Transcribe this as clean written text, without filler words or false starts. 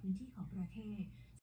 พื้นที่ของประเทศ